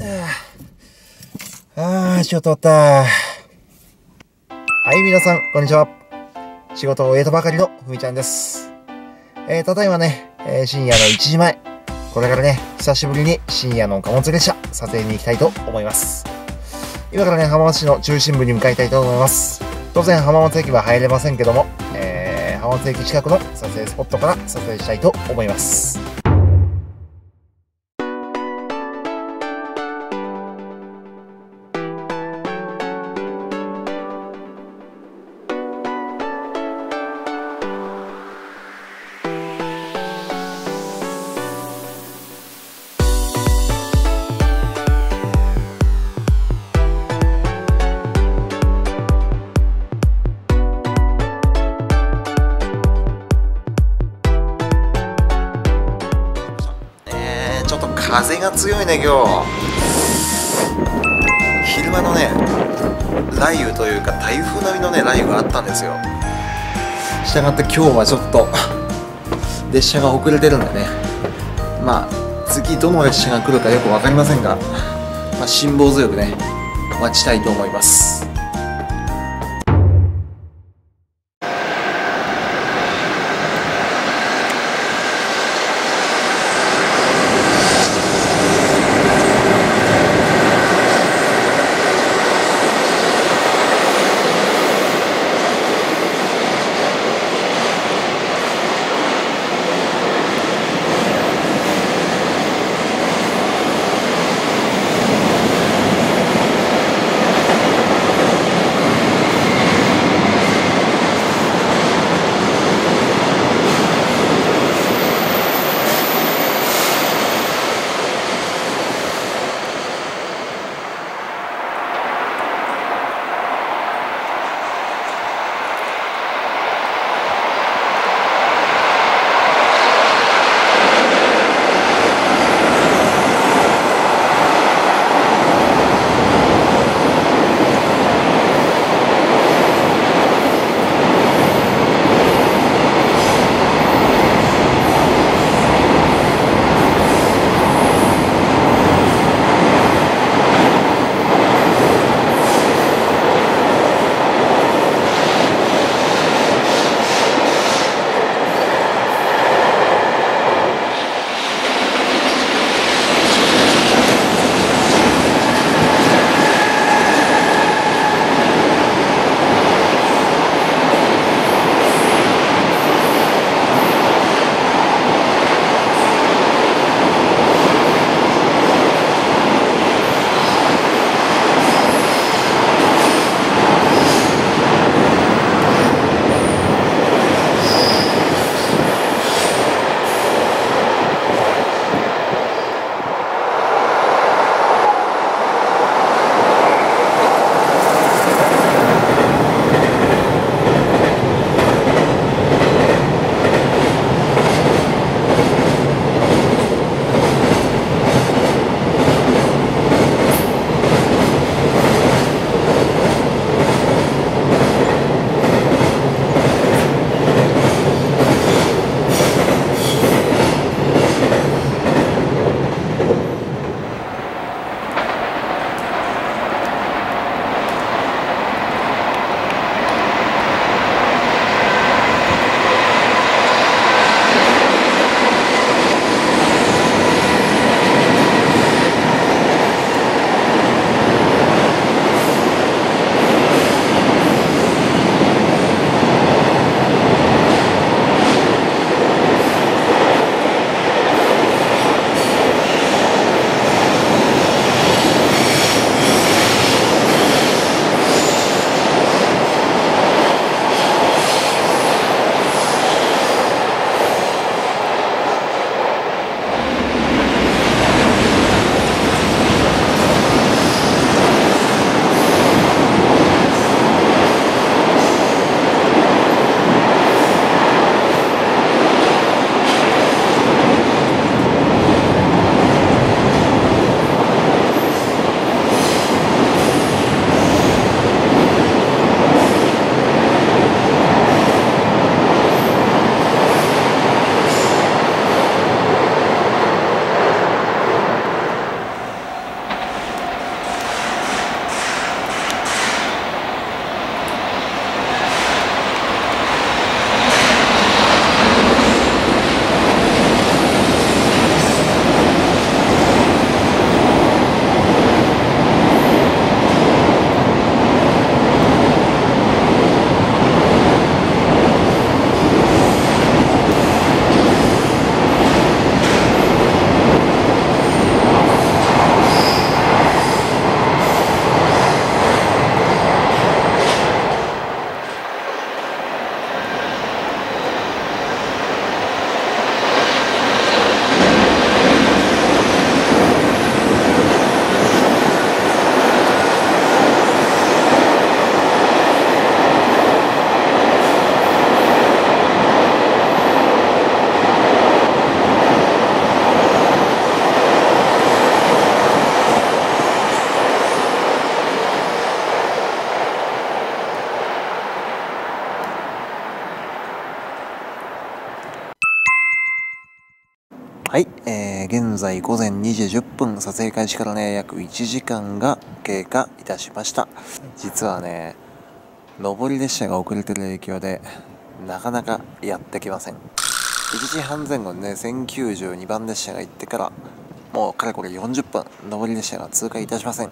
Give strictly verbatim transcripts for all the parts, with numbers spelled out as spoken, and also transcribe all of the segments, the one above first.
ああ、仕事終わった。はい、皆さん、こんにちは。仕事を終えたばかりのふみちゃんです。えー、ただいまね、えー、深夜のいちじまえ。これからね、久しぶりに深夜の貨物列車、撮影に行きたいと思います。今からね、浜松市の中心部に向かいたいと思います。当然、浜松駅は入れませんけども、えー、浜松駅近くの撮影スポットから撮影したいと思います。ちょっと風が強いね今日。昼間のね雷雨というか台風並みのね雷雨があったんですよ。したがって今日はちょっと列車が遅れてるんでね、まあ次どの列車が来るかよく分かりませんが、まあ、辛抱強くね待ちたいと思います。 はい、えー、現在午前にじじゅっぷん、撮影開始からね、約いちじかんが経過いたしました。実はね、上り列車が遅れてる影響で、なかなかやってきません。いちじはんぜん後にね、せんきゅうじゅうにばん列車が行ってから、もうかれこれよんじゅっぷん、上り列車が通過いたしません。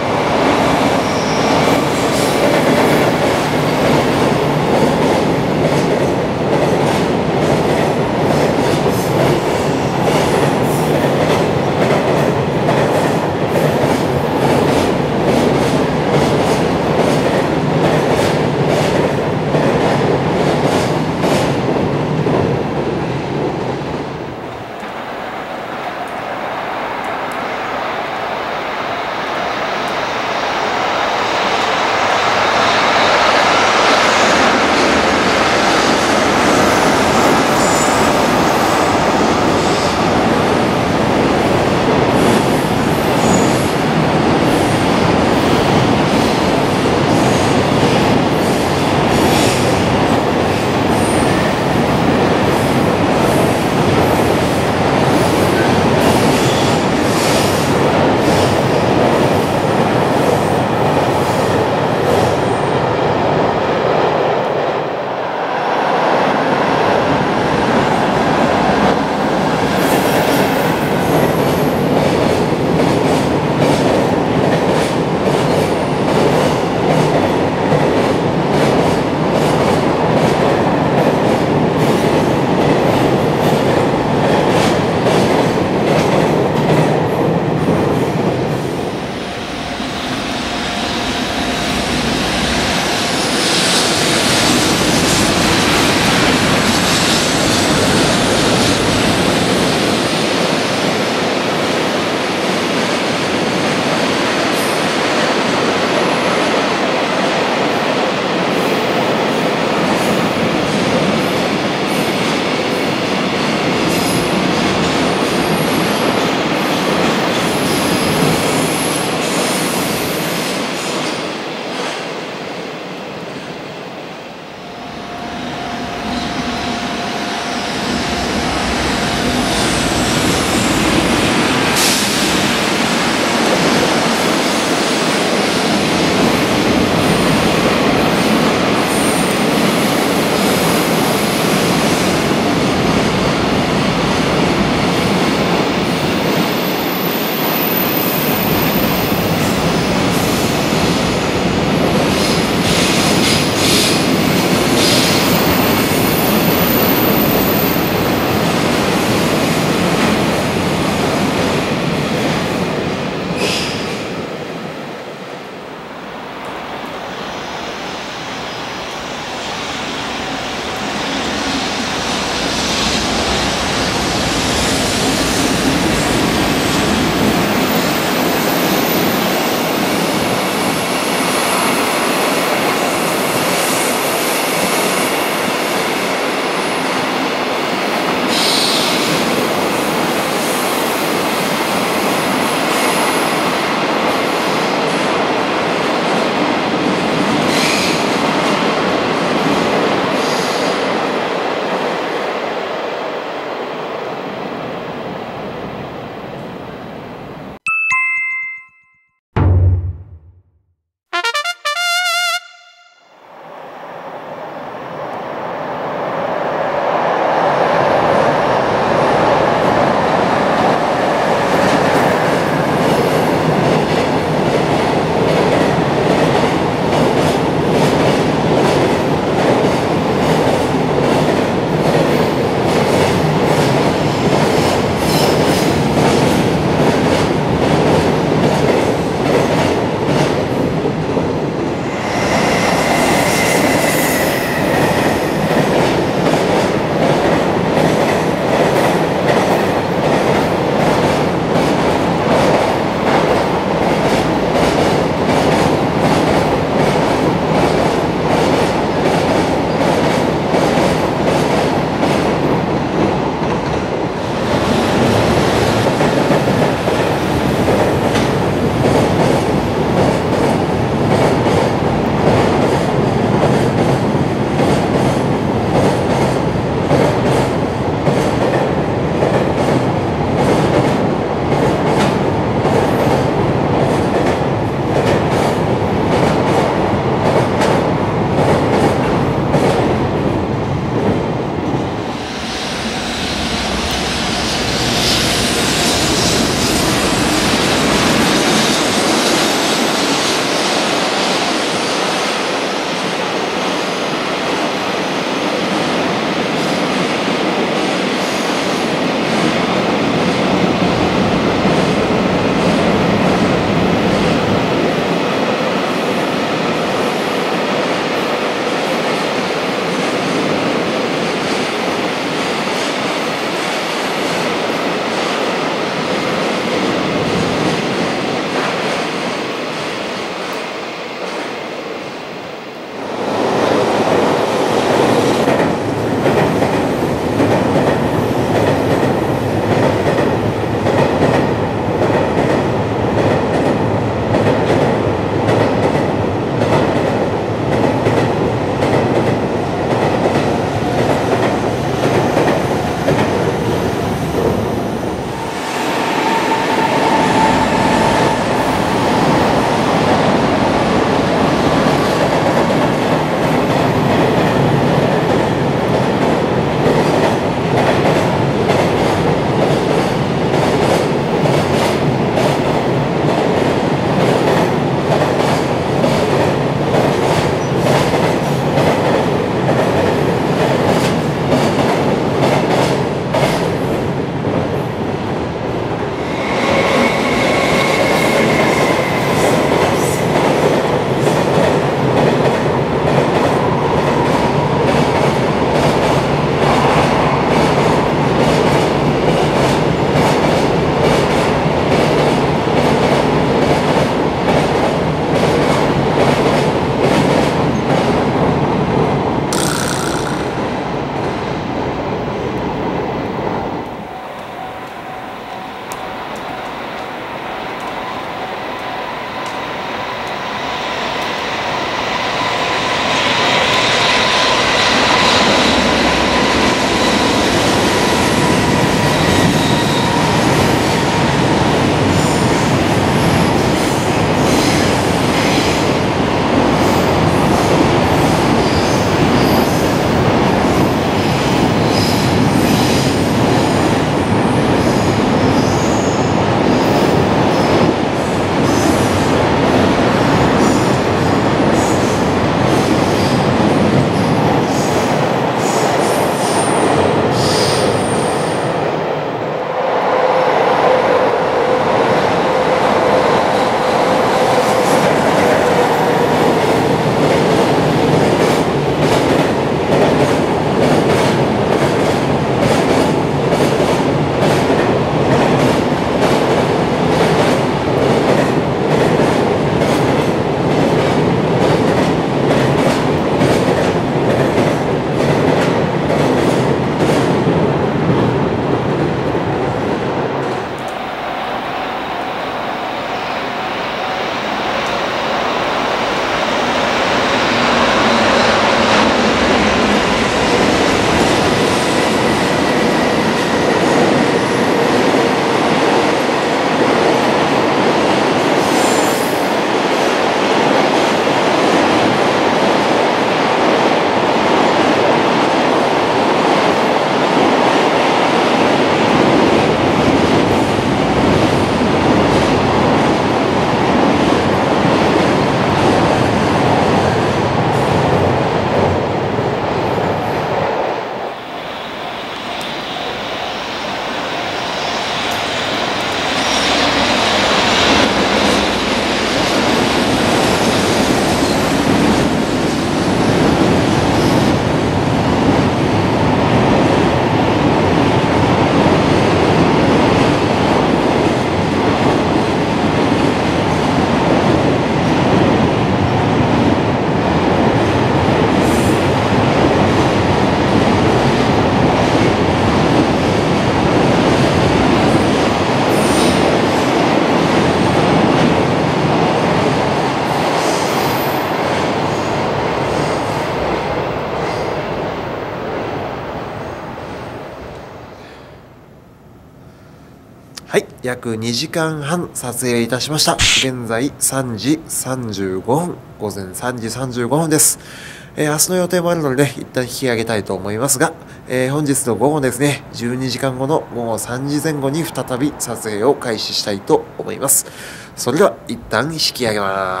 はい、約にじかんはん撮影いたしました。現在さんじさんじゅうごふん、午前さんじさんじゅうごふんです。えー、明日の予定もあるので、ね、一旦引き上げたいと思いますが、えー、本日の午後ですね、じゅうにじかんごの午後さんじぜん後に再び撮影を開始したいと思います。それでは一旦引き上げます。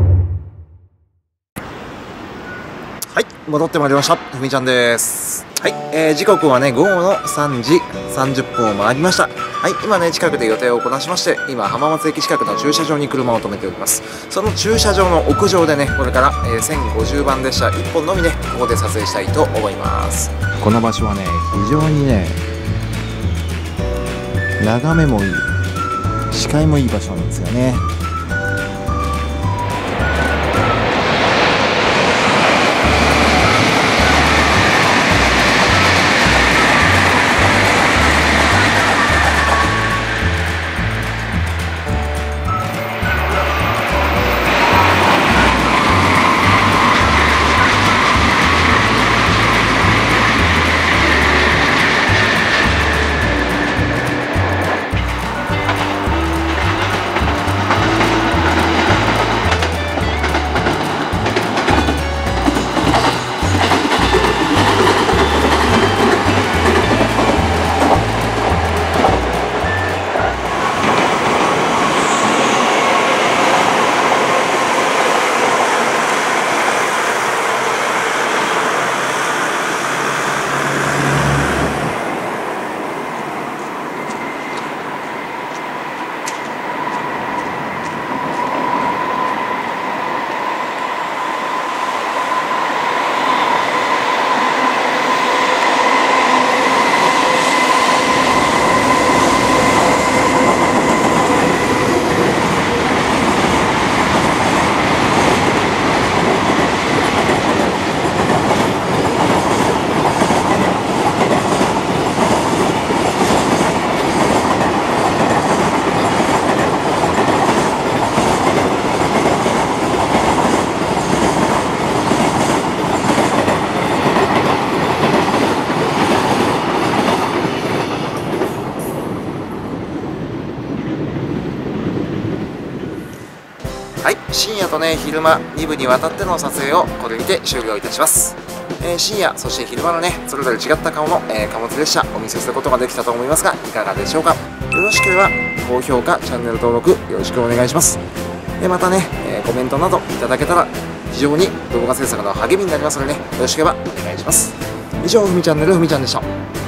はい、戻ってまいりました。ふみちゃんです。はい、えー、時刻はね、午後のさんじさんじゅっぷんを回りました。はい、今ね、近くで予定をこなしまして、今、浜松駅近くの駐車場に車を止めております。その駐車場の屋上でね、これから、えー、せんごじゅうばん列車いっぽんのみね、ここで撮影したいと思います。 この場所はね、非常にね、眺めもいい、視界もいい場所なんですよね。 はい、深夜とね、昼間にぶにわたっての撮影をこれにて終了いたします。えー、深夜、そして昼間のね、それぞれ違った顔の、えー、貨物列車お見せすることができたと思いますが、いかがでしょうか。よろしければ高評価、チャンネル登録よろしくお願いします。でまたね、えー、コメントなどいただけたら非常に動画制作の励みになりますのでね、よろしければお願いします。以上、ふみチャンネルふみちゃんでした。